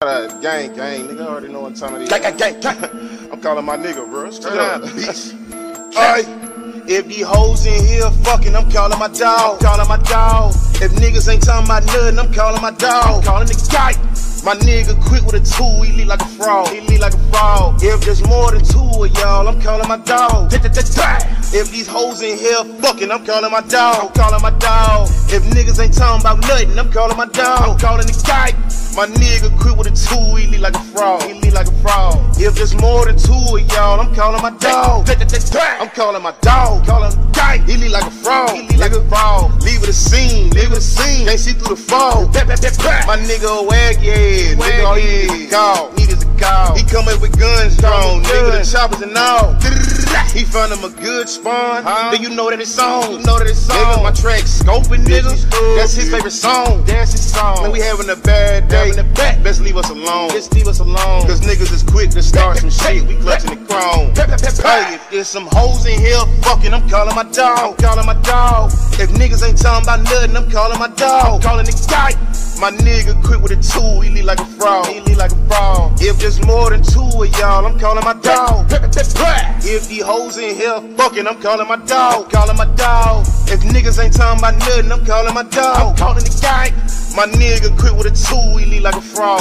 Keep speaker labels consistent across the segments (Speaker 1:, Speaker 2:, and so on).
Speaker 1: Gang, nigga, I already know what time it is.
Speaker 2: Gang.
Speaker 1: I'm calling my nigga, bro. Straight up, bitch.
Speaker 2: Alright. If these hoes in here fucking, I'm calling my dog. If niggas ain't talking about nothing, I'm calling my dog. I'm calling the guy. My nigga quick with a tool, he lead like a frog. If there's more than two of y'all, I'm calling my dog. If these hoes in here fucking, I'm calling my dog. If niggas ain't talking about nothing, I'm calling my dog. I'm calling the guy. My nigga quick with a tool, he lead like a frog. If there's more than two of y'all, I'm calling my dog. I'm calling my dog. He lead like a frog. Leave it a scene. Can't see through the fog. My nigga a waggy. Nigga all he need is a call. He come in with guns drawn. Nigga the choppers and all. He found him a good spawn. Then you know that it's on. Nigga my track scoping nigga. That's his favorite song. Man, we having a bad day. Best leave us alone. Cause niggas is quick to start some shit. We clutching the chrome. Hey, if there's some hoes in here fucking, I'm calling my dog. If niggas ain't talking about nothing, I'm calling my dog. I'm calling the guy. My nigga quick with a tool, he lead like a frog. If there's more than two of y'all, I'm calling my dog. If these hoes in here fucking, I'm calling my dog. If niggas ain't talking about nothing, I'm calling my dog. I'm calling the guy. My nigga quick with a tool, he lead like a frog.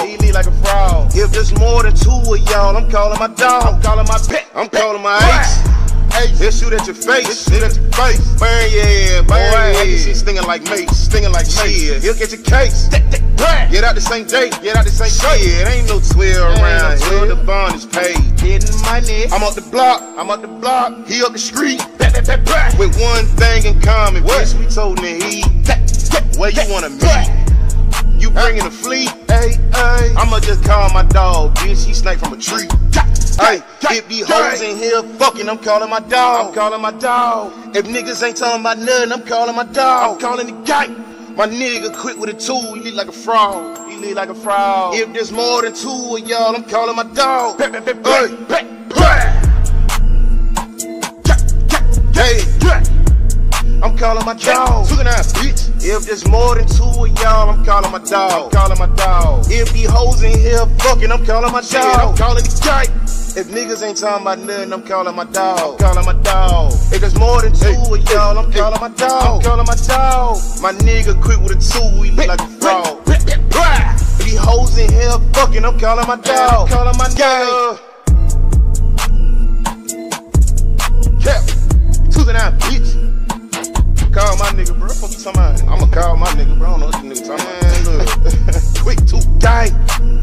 Speaker 2: If there's more than two of y'all, I'm calling my dog. I'm calling my ace. He'll shoot at your face. Burn, yeah, boy. She stinging like mace. Yeah, he'll get your case. Get out the same day. Shit, ain't no 12 around here. The bond is paid. Getting money. I'm up the block. He up the street. With one thing in common, bitch, we told the heat. Where you wanna meet? You bringing a fleet? I'ma just call my dog, bitch. He sniped from a tree. Hey, if these hoes in here fucking, I'm calling my dog. If niggas ain't talking about nothing, I'm calling my dog. I'm calling the guy. My nigga quick with a tool, he lead like a frog. If there's more than two of y'all, I'm calling my dog. I'm calling my dog. If there's more than two of y'all, I'm calling my dog. If these hoes in here fucking, I'm calling my dog. I'm calling the guy. If niggas ain't talking about nothing, I'm calling my dog. If there's more than two of y'all, I'm calling my dog. My nigga quick with a tool, he look like a frog. If these hoes in here fucking, I'm calling my dog. Gang. 239, bitch. Call my nigga, bro. Fuck you talking about? I'ma call my nigga, bro. I don't know what you nigga talking about. Quick, 2 gang.